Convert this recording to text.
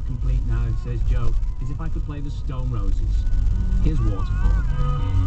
complete now, says Joe, is if I could play the Stone Roses. Here's Waterfall.